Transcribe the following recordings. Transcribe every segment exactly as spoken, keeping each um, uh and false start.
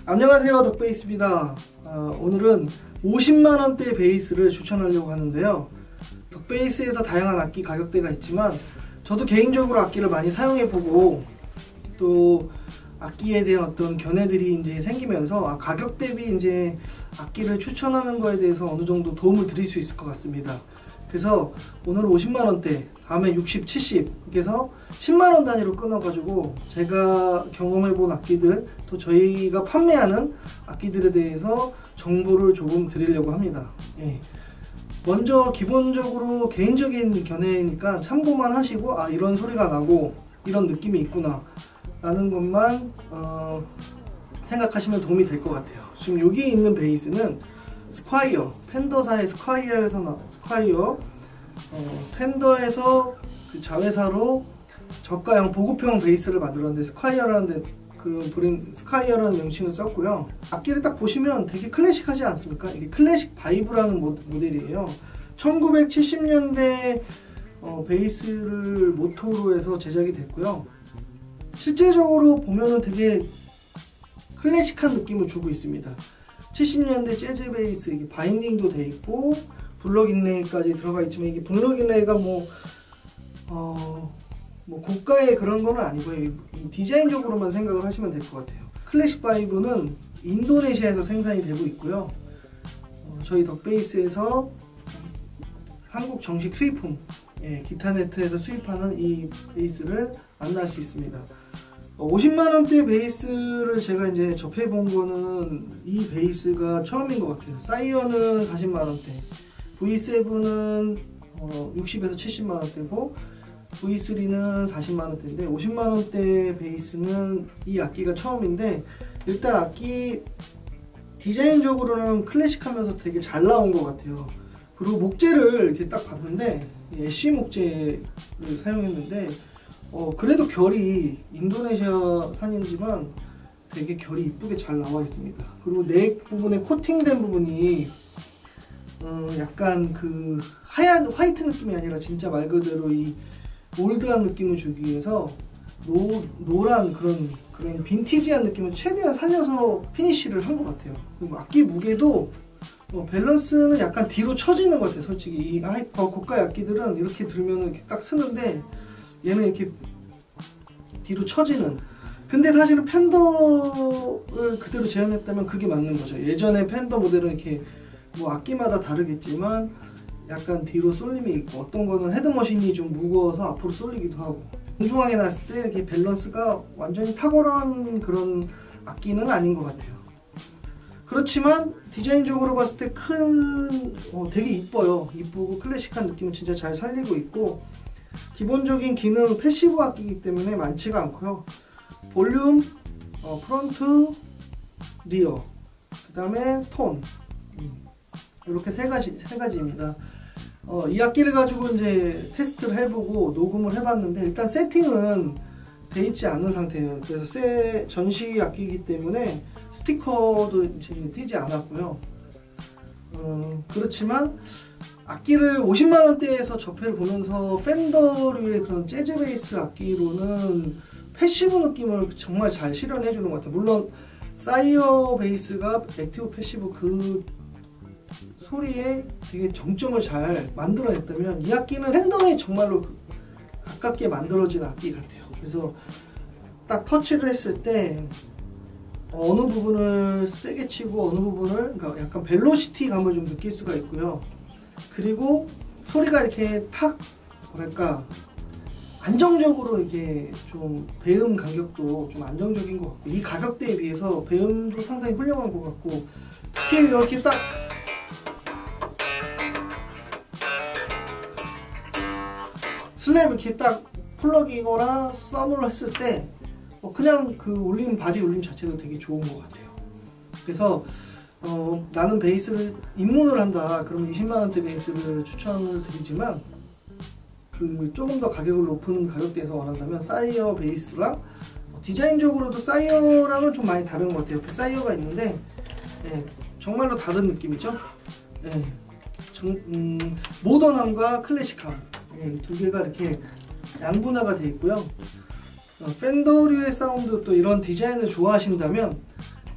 안녕하세요, 덕베이스입니다. 어, 오늘은 오십만 원대 베이스를 추천하려고 하는데요. 덕베이스에서 다양한 악기 가격대가 있지만 저도 개인적으로 악기를 많이 사용해보고 또 악기에 대한 어떤 견해들이 이제 생기면서 아, 가격 대비 이제 악기를 추천하는 거에 대해서 어느 정도 도움을 드릴 수 있을 것 같습니다. 그래서 오늘 오십만 원대, 다음에 육십, 칠십, 그래서 십만 원 단위로 끊어가지고 제가 경험해본 악기들, 또 저희가 판매하는 악기들에 대해서 정보를 조금 드리려고 합니다. 예. 먼저 기본적으로 개인적인 견해니까 참고만 하시고 아 이런 소리가 나고 이런 느낌이 있구나 라는 것만 어, 생각하시면 도움이 될 것 같아요. 지금 여기 있는 베이스는 스콰이어, 펜더사의 스콰이어에서 나, 스콰이어 어, 펜더에서 그 자회사로 저가형 보급형 베이스를 만들었는데 스콰이어라는 그 브랜드, 스콰이어라는 명칭을 썼고요. 악기를 딱 보시면 되게 클래식하지 않습니까? 이게 클래식 바이브라는 모, 모델이에요. 천구백칠십 년대 어, 베이스를 모토로 해서 제작이 됐고요. 실제적으로 보면은 되게 클래식한 느낌을 주고 있습니다. 칠십 년대 재즈 베이스, 이게 바인딩도 돼 있고 블럭 인레이까지 들어가 있지만 이게 블럭 인레이가 뭐, 어, 뭐 고가의 그런 거는 아니고요. 이 디자인적으로만 생각을 하시면 될 것 같아요. 클래식 바이브는 인도네시아에서 생산이 되고 있고요. 어, 저희 덕베이스에서 한국 정식 수입품, 예, 기타네트에서 수입하는 이 베이스를 만날 수 있습니다. 오십만 원대 베이스를 제가 이제 접해본 거는 이 베이스가 처음인 것 같아요. 사이어는 사십만 원대, 브이 세븐은 어, 육십에서 칠십만 원대고 브이 쓰리는 사십만 원대인데 오십만 원대 베이스는 이 악기가 처음인데 일단 악기 디자인적으로는 클래식하면서 되게 잘 나온 것 같아요. 그리고 목재를 이렇게 딱 봤는데 애쉬 목재를 사용했는데 어, 그래도 결이 인도네시아 산이지만 되게 결이 이쁘게 잘 나와 있습니다. 그리고 넥 부분에 코팅된 부분이 어, 약간 그 하얀 화이트 느낌이 아니라 진짜 말 그대로 이 올드한 느낌을 주기 위해서 노, 노란 그런 그런 빈티지한 느낌을 최대한 살려서 피니쉬를 한 것 같아요. 그리고 악기 무게도 어, 밸런스는 약간 뒤로 처지는 것 같아요. 솔직히 이 하이퍼 고가 악기들은 이렇게 들면 이렇게 딱 쓰는데 얘는 이렇게 뒤로 처지는. 근데 사실은 펜더를 그대로 재현했다면 그게 맞는 거죠. 예전에 펜더 모델은 이렇게 뭐 악기마다 다르겠지만 약간 뒤로 쏠림이 있고 어떤 거는 헤드머신이 좀 무거워서 앞으로 쏠리기도 하고 정중하게 놨을 때 이렇게 밸런스가 완전히 탁월한 그런 악기는 아닌 것 같아요. 그렇지만 디자인적으로 봤을 때 큰 어, 되게 이뻐요. 이쁘고 클래식한 느낌을 진짜 잘 살리고 있고 기본적인 기능 패시브 악기이기 때문에 많지가 않고요. 볼륨, 어, 프론트, 리어, 그 다음에 톤, 음, 이렇게 세 가지 세 가지입니다. 어, 이 악기를 가지고 이제 테스트를 해보고 녹음을 해봤는데 일단 세팅은 돼 있지 않은 상태예요. 그래서 새 전시 악기이기 때문에 스티커도 이제 띄지 않았고요. 어, 그렇지만 악기를 오십만 원대에서 접해를 보면서 팬더류의 그런 재즈 베이스 악기로는 패시브 느낌을 정말 잘 실현해 주는 것 같아요. 물론 사이어 베이스가 액티브 패시브 그 소리에 되게 정점을 잘 만들어냈다면 이 악기는 팬더에 정말로 가깝게 만들어진 악기 같아요. 그래서 딱 터치를 했을 때 어느 부분을 세게 치고 어느 부분을 그러니까 약간 벨로시티 감을 좀 느낄 수가 있고요. 그리고 소리가 이렇게 탁 뭐랄까 안정적으로 이게 좀 배음 간격도 좀 안정적인 것 같고 이 가격대에 비해서 배음도 상당히 훌륭한 것 같고 특히 이렇게 딱 슬랩 이렇게 딱 플러기거나 썸을 했을 때 어 그냥 그 울림 바디 울림 자체도 되게 좋은 것 같아요. 그래서 어, 나는 베이스를 입문을 한다 그러면 이십만 원대 베이스를 추천을 드리지만 그 조금 더 가격을 높은 가격대에서 원한다면 사이어 베이스랑 어, 디자인적으로도 사이어랑은 좀 많이 다른 것 같아요. 옆에 사이어가 있는데 예, 정말로 다른 느낌이죠. 예, 정, 음, 모던함과 클래식함 예, 두 개가 이렇게 양분화가 되어 있고요. 어, 팬더류의 사운드 또 이런 디자인을 좋아하신다면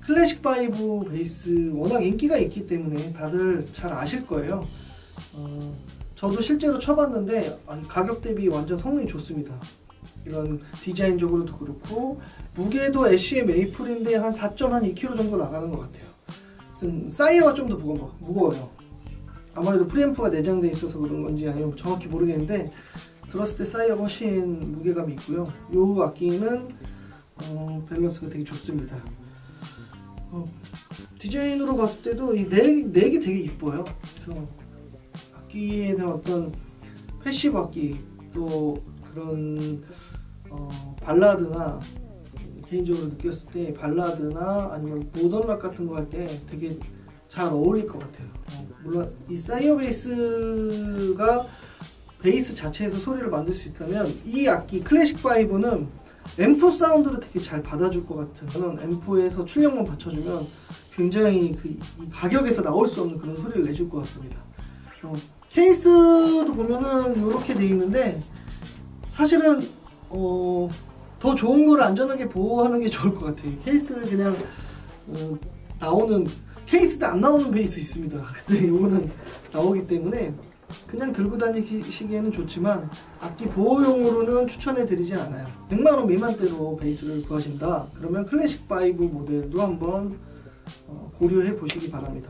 클래식 파이브 베이스 워낙 인기가 있기 때문에 다들 잘 아실 거예요. 어, 저도 실제로 쳐봤는데 가격 대비 완전 성능이 좋습니다. 이런 디자인적으로도 그렇고 무게도 애쉬의 메이플인데 한 사 점 이 킬로그램 정도 나가는 것 같아요. 사이어가 좀 더 무거워, 무거워요. 아무래도 프리앰프가 내장되어 있어서 그런 건지 아니면 정확히 모르겠는데 들었을 때 사이어가 훨씬 무게감이 있고요. 이 악기는 어, 밸런스가 되게 좋습니다. 어, 디자인으로 봤을 때도 이 넥이, 넥이 되게 이뻐요. 그래서 악기에 대한 어떤 패시브 악기 또 그런 어, 발라드나 개인적으로 느꼈을 때 발라드나 아니면 모던 락 같은 거 할 때 되게 잘 어울릴 것 같아요. 어, 물론 이 사이어 베이스가 베이스 자체에서 소리를 만들 수 있다면 이 악기 클래식 파이브는 앰프 사운드를 되게 잘 받아줄 것 같은 그런 앰프에서 출력만 받쳐주면 굉장히 그 이 가격에서 나올 수 없는 그런 소리를 내줄 것 같습니다. 어, 케이스도 보면은 이렇게 돼 있는데 사실은 어, 더 좋은 거를 안전하게 보호하는 게 좋을 것 같아요. 케이스는 그냥 어, 나오는 케이스도 안 나오는 베이스 있습니다. 근데 이거는 나오기 때문에 그냥 들고 다니시기에는 좋지만 악기 보호용으로는 추천해 드리지 않아요. 백만 원 미만대로 베이스를 구하신다 그러면 클래식 파이브 모델도 한번 어, 고려해 보시기 바랍니다.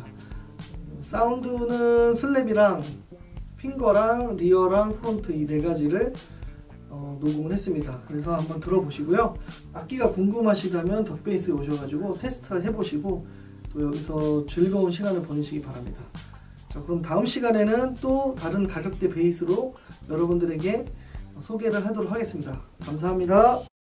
사운드는 슬랩이랑 핑거랑 리어랑 프론트 이 네 가지를 어, 녹음을 했습니다. 그래서 한번 들어보시고요. 악기가 궁금하시다면 덕베이스에 오셔가지고 테스트 해보시고 또 여기서 즐거운 시간을 보내시기 바랍니다. 자, 그럼 다음 시간에는 또 다른 가격대 베이스로 여러분들에게 소개를 하도록 하겠습니다. 감사합니다.